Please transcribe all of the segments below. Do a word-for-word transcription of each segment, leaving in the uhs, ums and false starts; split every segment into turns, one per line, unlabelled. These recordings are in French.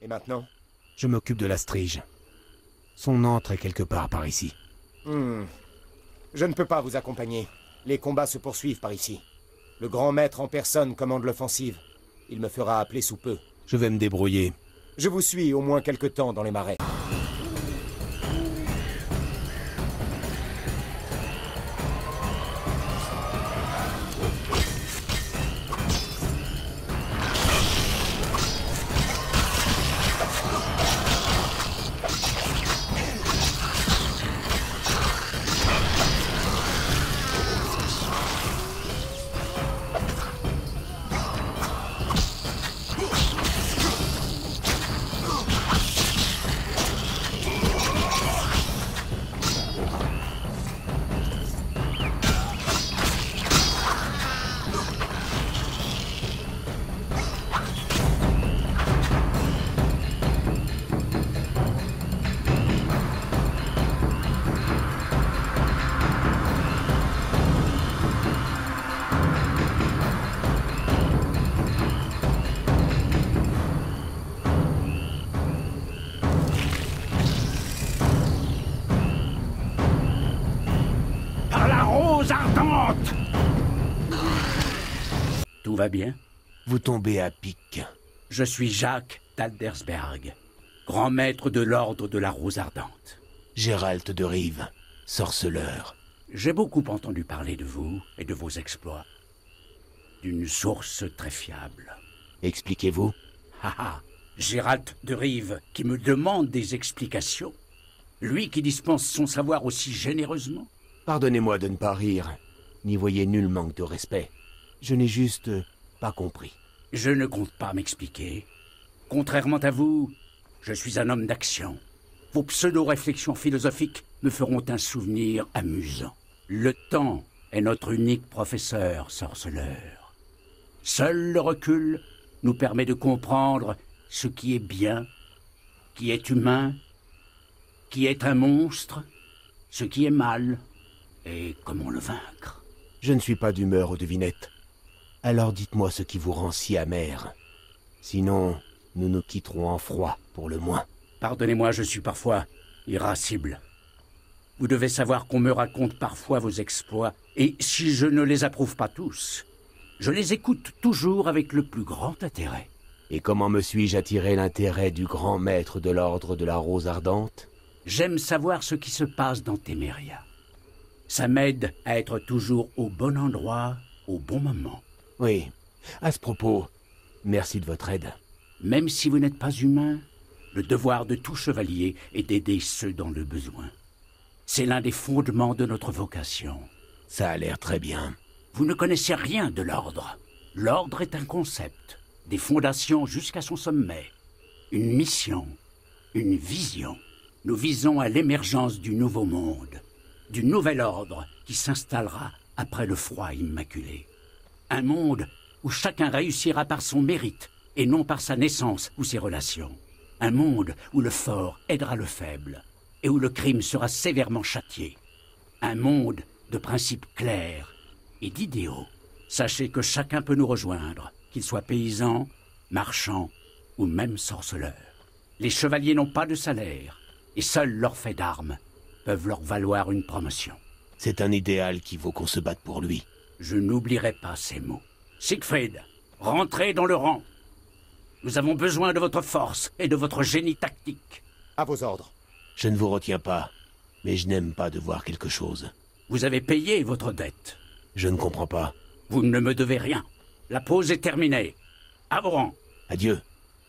Et maintenant?
Je m'occupe de la Strige. Son antre est quelque part par ici.
Hmm. Je ne peux pas vous accompagner. Les combats se poursuivent par ici. Le grand maître en personne commande l'offensive. Il me fera appeler sous peu.
Je vais me débrouiller.
Je vous suis au moins quelque temps dans les marais.
Ardente! Tout va bien?
Vous tombez à pic.
Je suis Jacques d'Aldersberg, grand maître de l'ordre de la Rose Ardente.
Gérald de Rive, sorceleur.
J'ai beaucoup entendu parler de vous et de vos exploits. D'une source très fiable.
Expliquez-vous.
Haha, Gérald de Rive qui me demande des explications. Lui qui dispense son savoir aussi généreusement.
Pardonnez-moi de ne pas rire, n'y voyez nul manque de respect. Je n'ai juste pas compris.
Je ne compte pas m'expliquer. Contrairement à vous, je suis un homme d'action. Vos pseudo-réflexions philosophiques me feront un souvenir amusant. Le temps est notre unique professeur, sorceleur. Seul le recul nous permet de comprendre ce qui est bien, qui est humain, qui est un monstre, ce qui est mal, et comment le vaincre.
Je ne suis pas d'humeur aux devinettes. Alors dites-moi ce qui vous rend si amer. Sinon, nous nous quitterons en froid, pour le moins.
Pardonnez-moi, je suis parfois irascible. Vous devez savoir qu'on me raconte parfois vos exploits, et si je ne les approuve pas tous, je les écoute toujours avec le plus grand intérêt.
Et comment me suis-je attiré l'intérêt du grand maître de l'ordre de la Rose Ardente?
J'aime savoir ce qui se passe dans Téméria. Ça m'aide à être toujours au bon endroit, au bon moment.
Oui, à ce propos, merci de votre aide.
Même si vous n'êtes pas humain, le devoir de tout chevalier est d'aider ceux dans le besoin. C'est l'un des fondements de notre vocation.
Ça a l'air très bien.
Vous ne connaissez rien de l'ordre. L'ordre est un concept, des fondations jusqu'à son sommet. Une mission, une vision. Nous visons à l'émergence du nouveau monde, du nouvel ordre qui s'installera après le froid immaculé. Un monde où chacun réussira par son mérite et non par sa naissance ou ses relations. Un monde où le fort aidera le faible et où le crime sera sévèrement châtié. Un monde de principes clairs et d'idéaux. Sachez que chacun peut nous rejoindre, qu'il soit paysan, marchand ou même sorceleur. Les chevaliers n'ont pas de salaire et seuls leurs faits d'armes peuvent leur valoir une promotion.
C'est un idéal qui vaut qu'on se batte pour lui.
Je n'oublierai pas ces mots. Siegfried, rentrez dans le rang. Nous avons besoin de votre force et de votre génie tactique.
À vos ordres.
Je ne vous retiens pas, mais je n'aime pas devoir quelque chose.
Vous avez payé votre dette.
Je ne comprends pas.
Vous ne me devez rien. La pause est terminée. À vos rangs.
Adieu.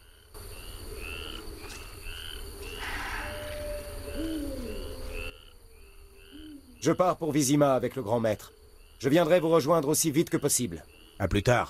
Je pars pour Vizima avec le grand maître. Je viendrai vous rejoindre aussi vite que possible.
À plus tard.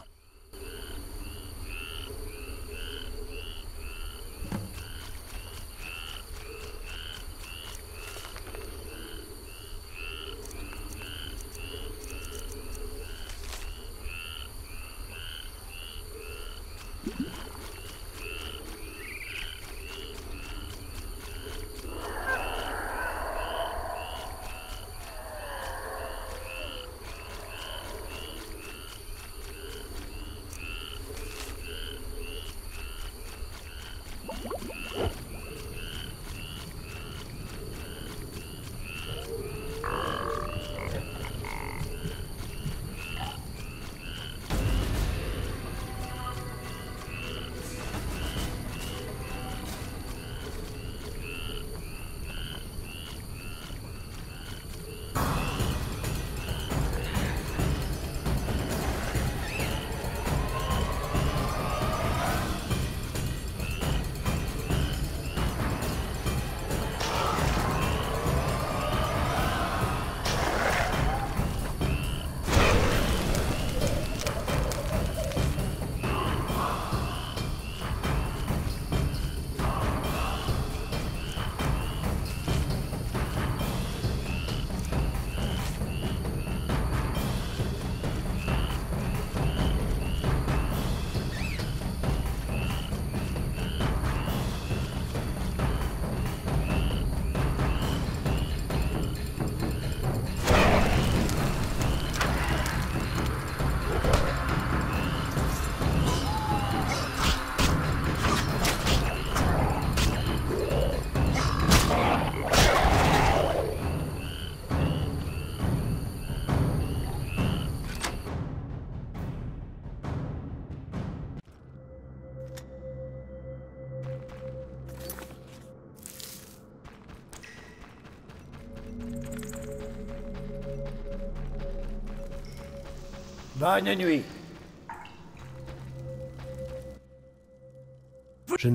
Bonne nuit.
Je ne...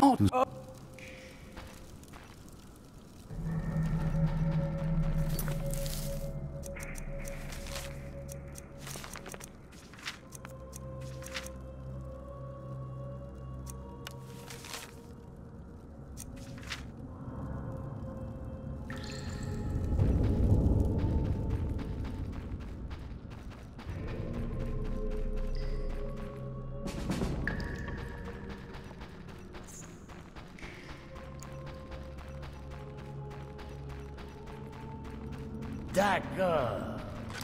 D'accord.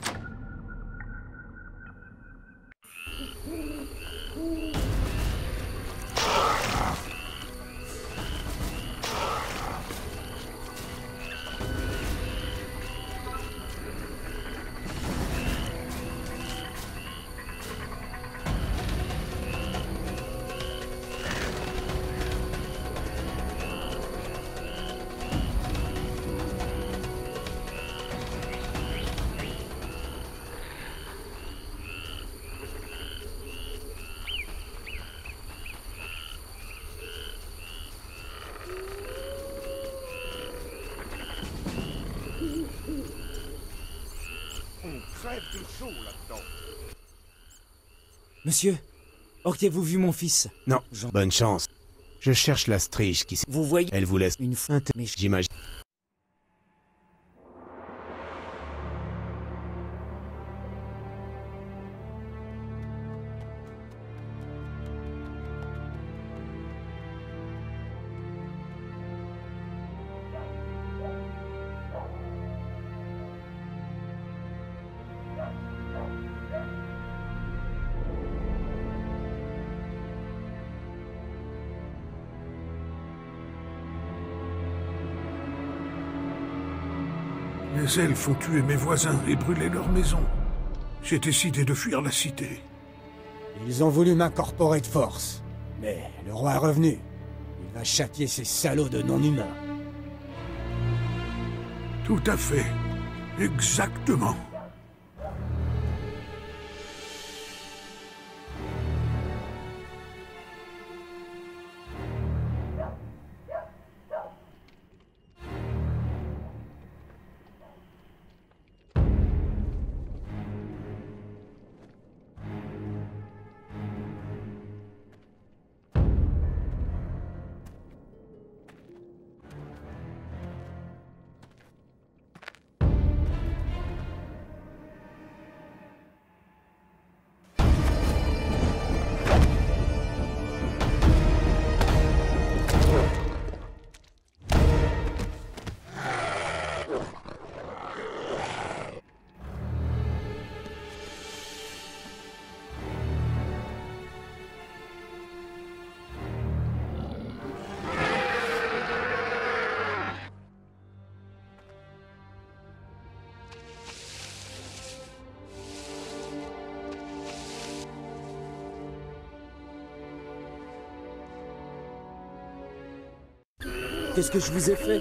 Monsieur, auriez-vous vu mon fils?
Non,
Jean.
bonne chance. Je cherche la strige qui... s-
Vous voyez
Elle vous laisse
une feinte, mais je-
j'imagine.
Les elfes ont tué mes voisins et brûlé leur maison. J'ai décidé de fuir la cité.
Ils ont voulu m'incorporer de force. Mais le roi est revenu. Il va châtier ces salauds de non-humains.
Tout à fait. Exactement.
Qu'est-ce que je vous ai fait?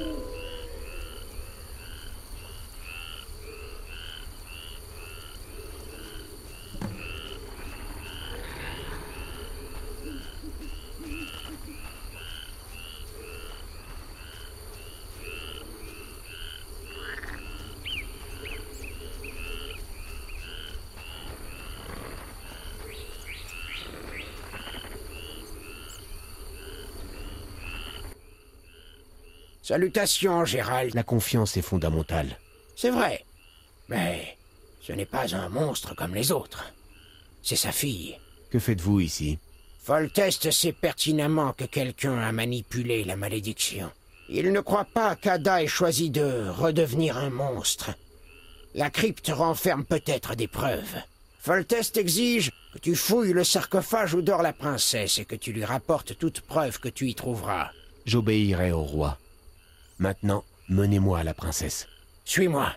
Salutations, Gérald.
La confiance est fondamentale.
C'est vrai. Mais ce n'est pas un monstre comme les autres. C'est sa fille.
Que faites-vous ici?
Foltest sait pertinemment que quelqu'un a manipulé la malédiction. Il ne croit pas qu'Ada ait choisi de redevenir un monstre. La crypte renferme peut-être des preuves. Foltest exige que tu fouilles le sarcophage où dort la princesse et que tu lui rapportes toute preuve que tu y trouveras.
J'obéirai au roi. Maintenant, menez-moi à la princesse.
Suis-moi.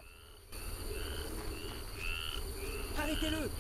Arrêtez-le!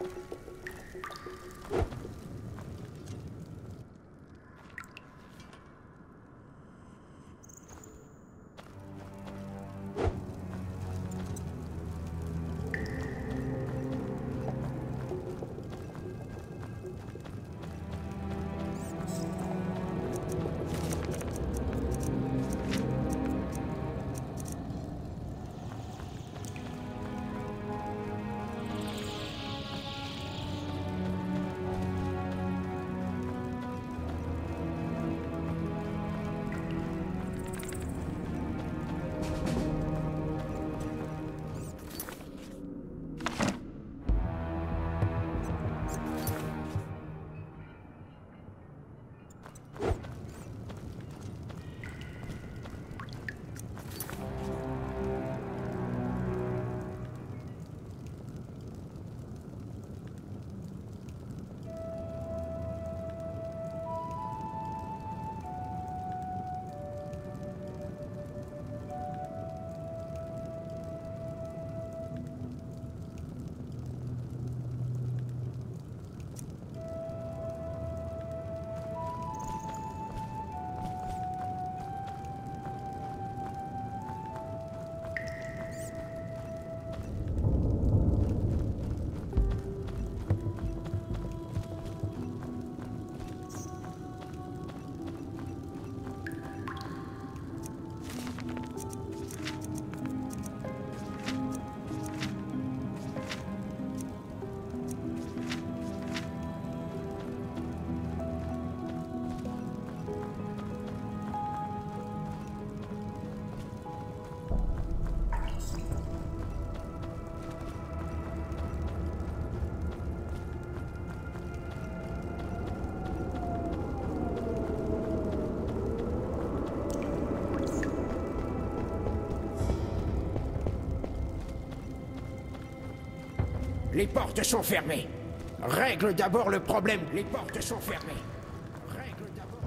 Les portes sont fermées. Règle d'abord le problème. Les portes sont fermées. Règle d'abord...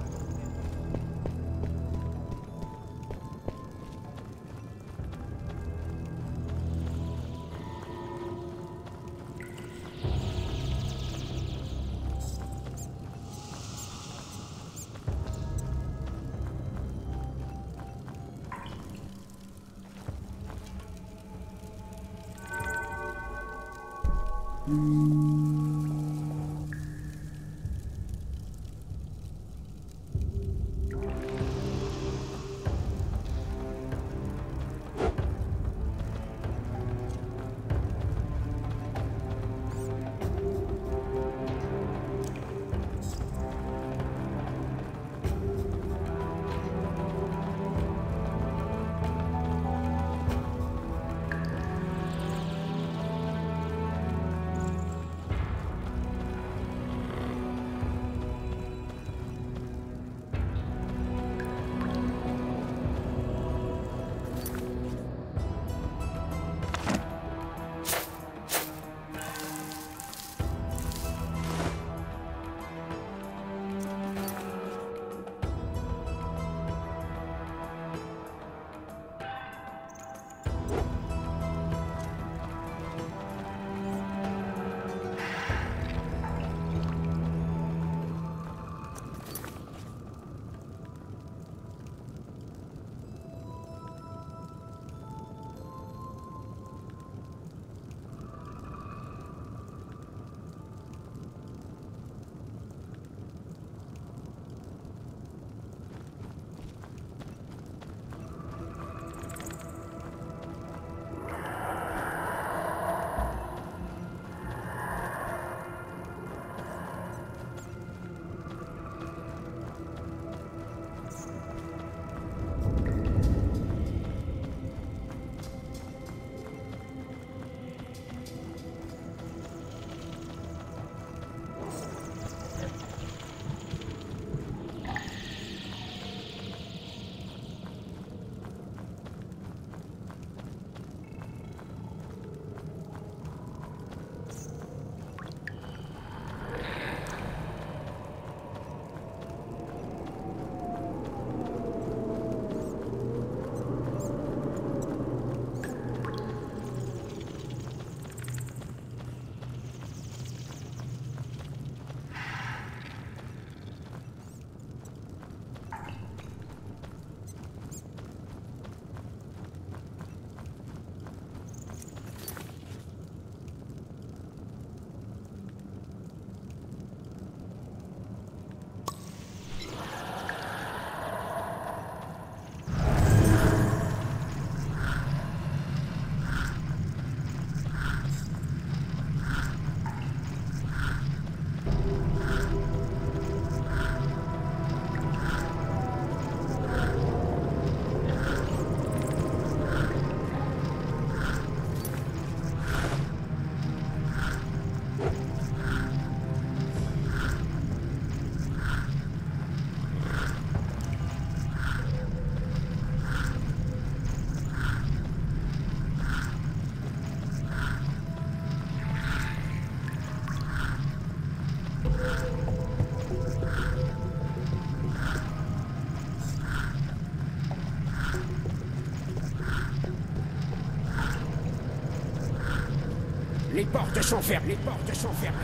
Les portes sont fermées, les portes sont fermées.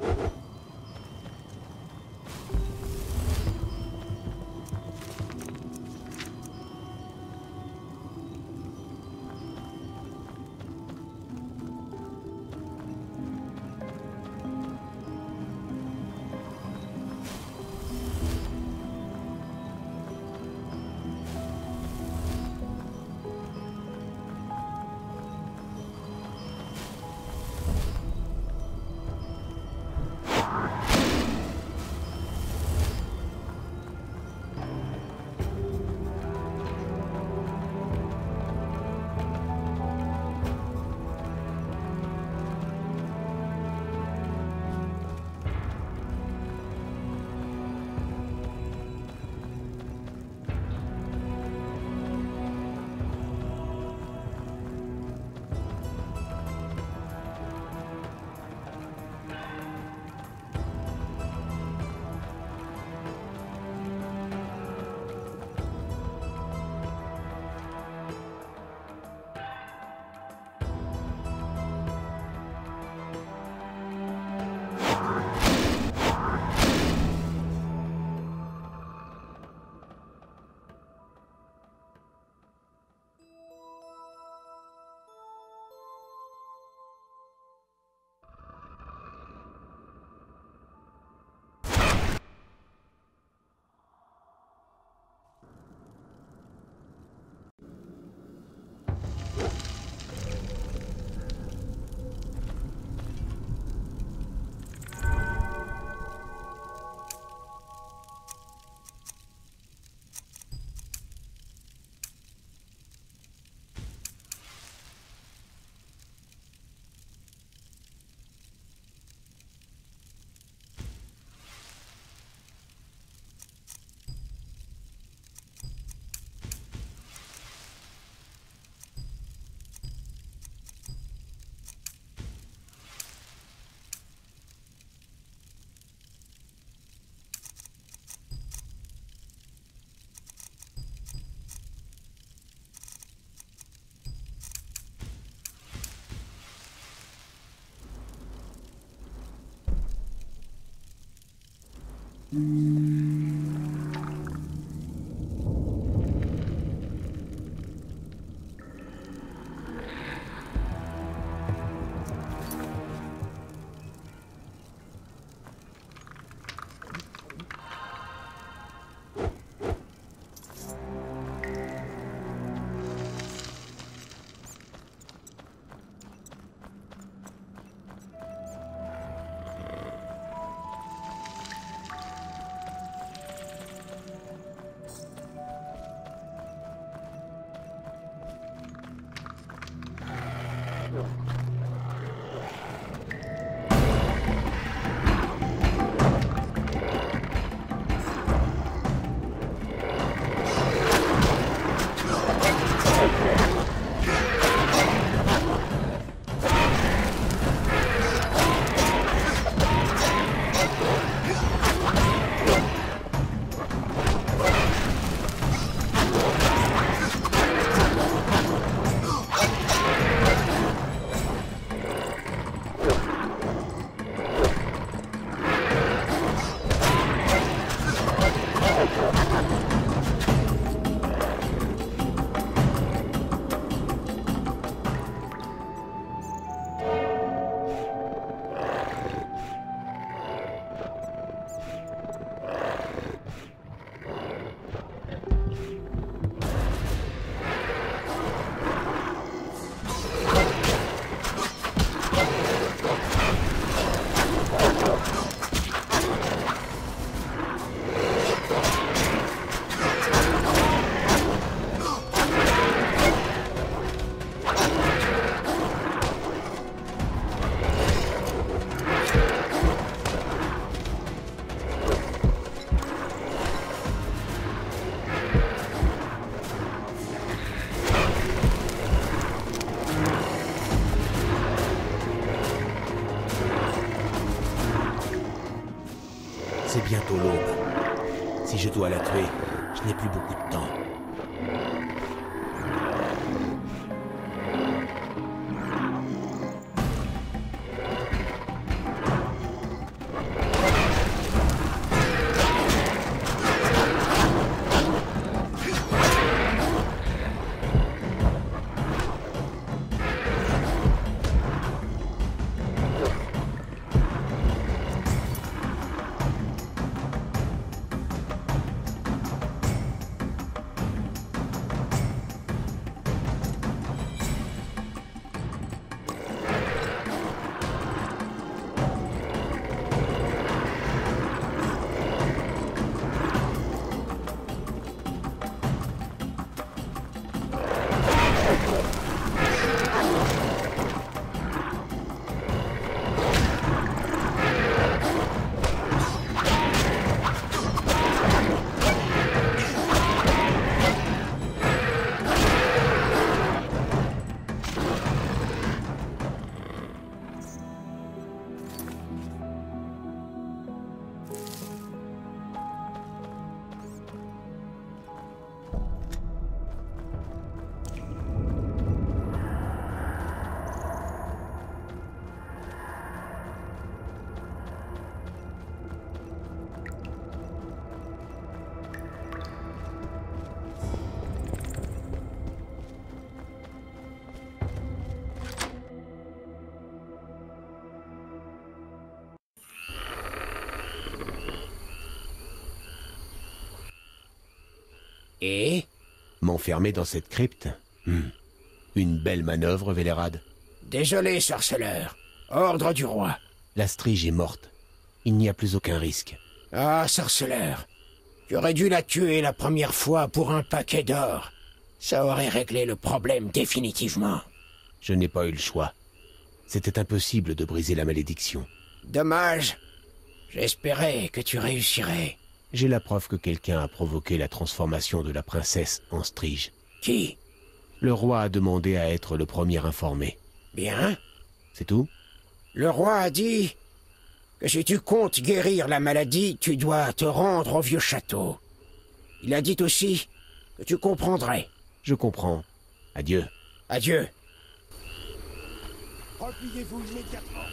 C'est bientôt l'aube. Si je dois la tuer, je n'ai plus beaucoup de temps.
Et
M'enfermer dans cette crypte Hmm. Une belle manœuvre, Vélérad.
Désolé, sorceleur. Ordre du roi.
La Strige est morte. Il n'y a plus aucun risque.
Ah, sorceleur. Tu aurais dû la tuer la première fois pour un paquet d'or. Ça aurait réglé le problème définitivement.
Je n'ai pas eu le choix. C'était impossible de briser la malédiction.
Dommage. J'espérais que tu réussirais.
J'ai la preuve que quelqu'un a provoqué la transformation de la princesse en Strige.
Qui?
Le roi a demandé à être le premier informé.
Bien.
C'est tout?
Le roi a dit que si tu comptes guérir la maladie, tu dois te rendre au vieux château. Il a dit aussi que tu comprendrais.
Je comprends. Adieu.
Adieu.
Repliez-vous immédiatement.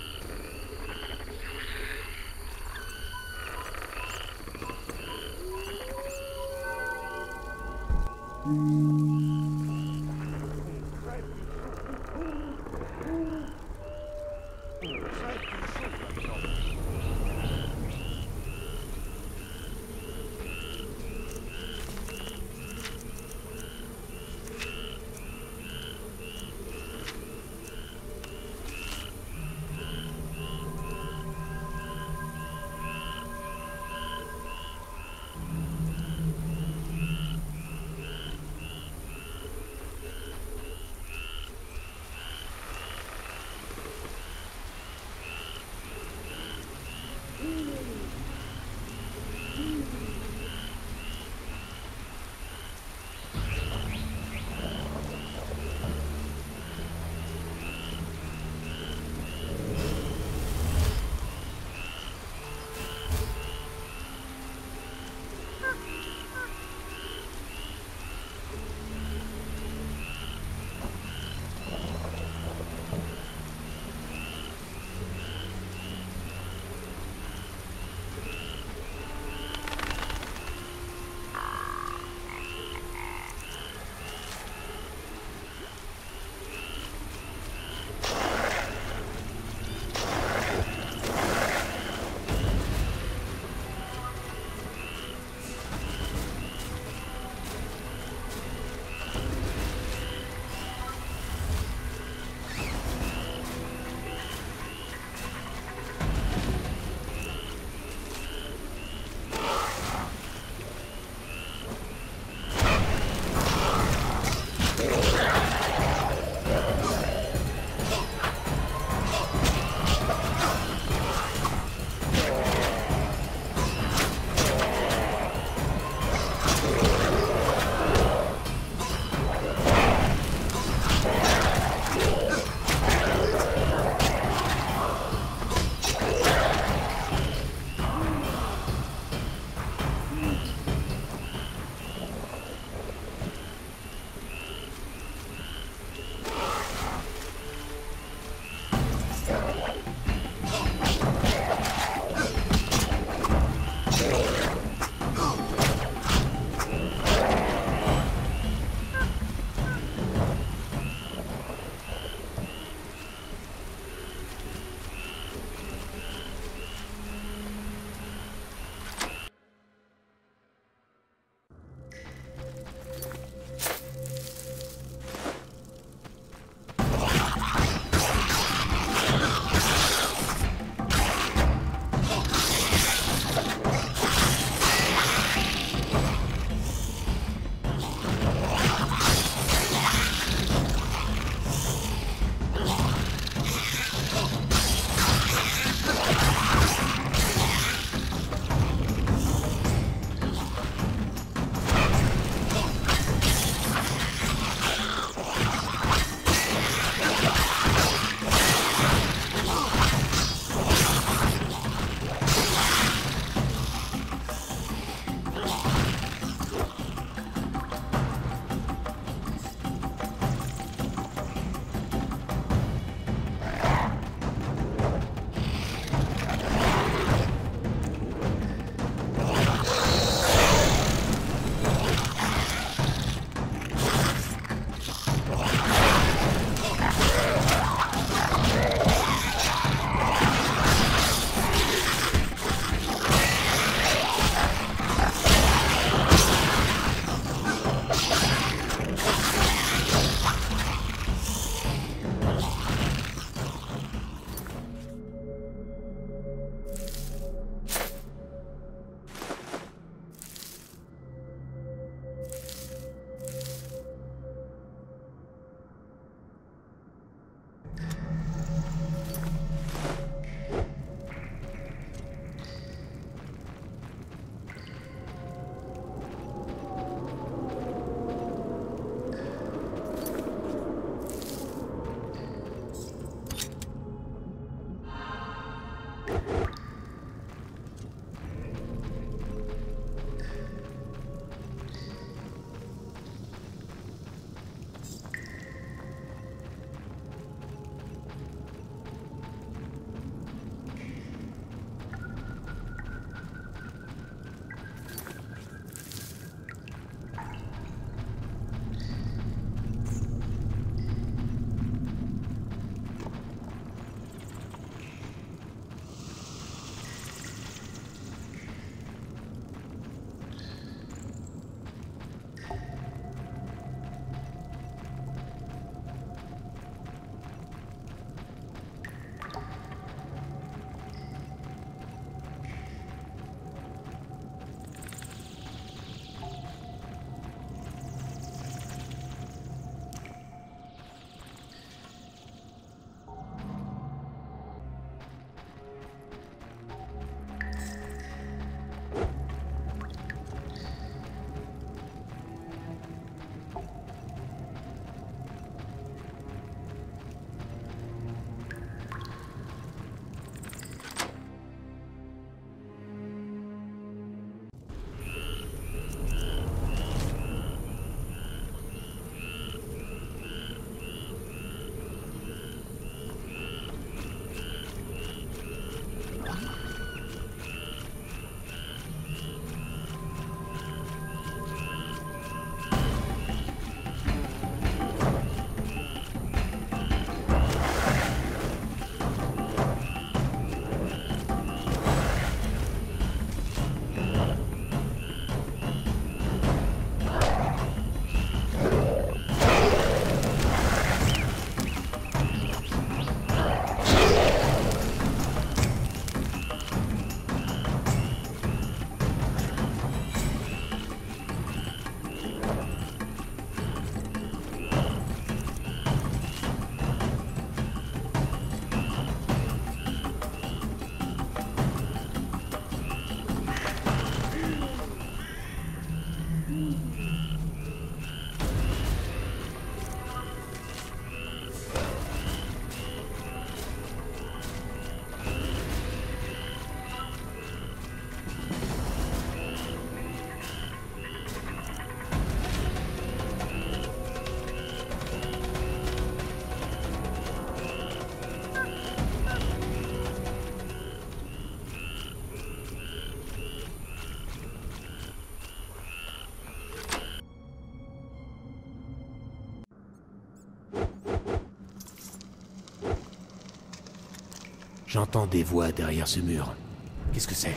J'entends des voix derrière ce mur. Qu'est-ce que c'est?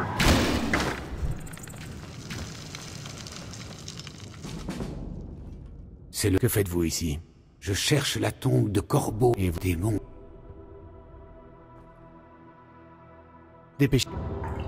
C'est le...
Que faites-vous ici?
Je cherche la tombe de Corbeau et démons.
Dépêchez.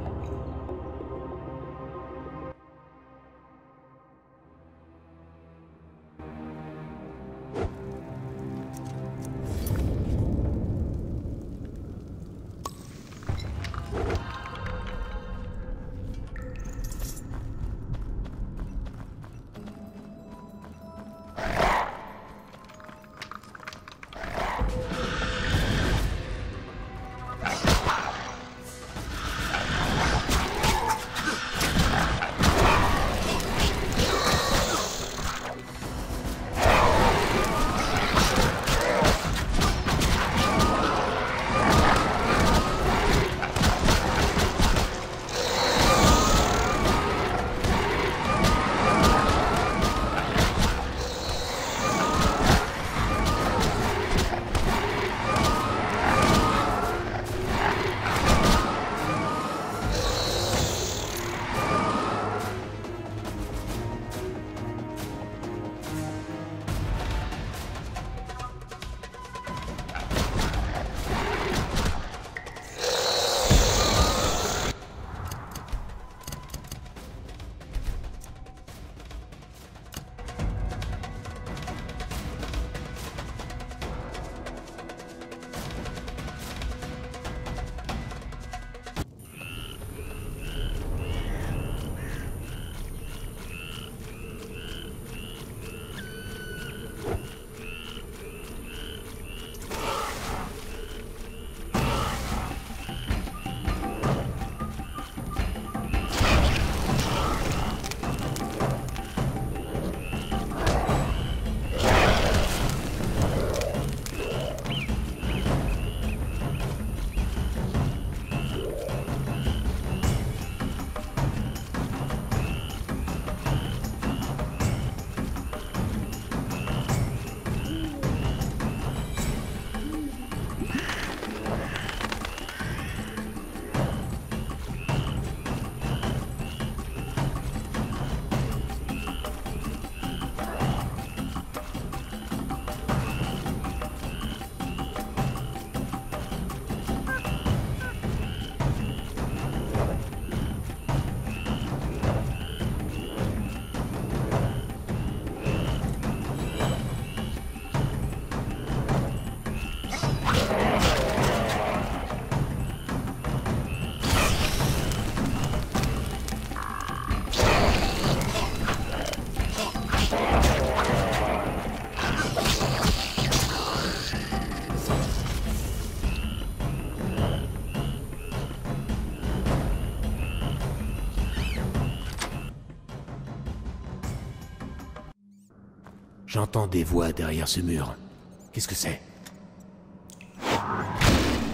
J'entends des voix derrière ce mur. Qu'est-ce que c'est?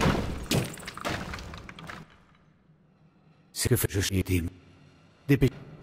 C'est que je suis des... Dépêchez.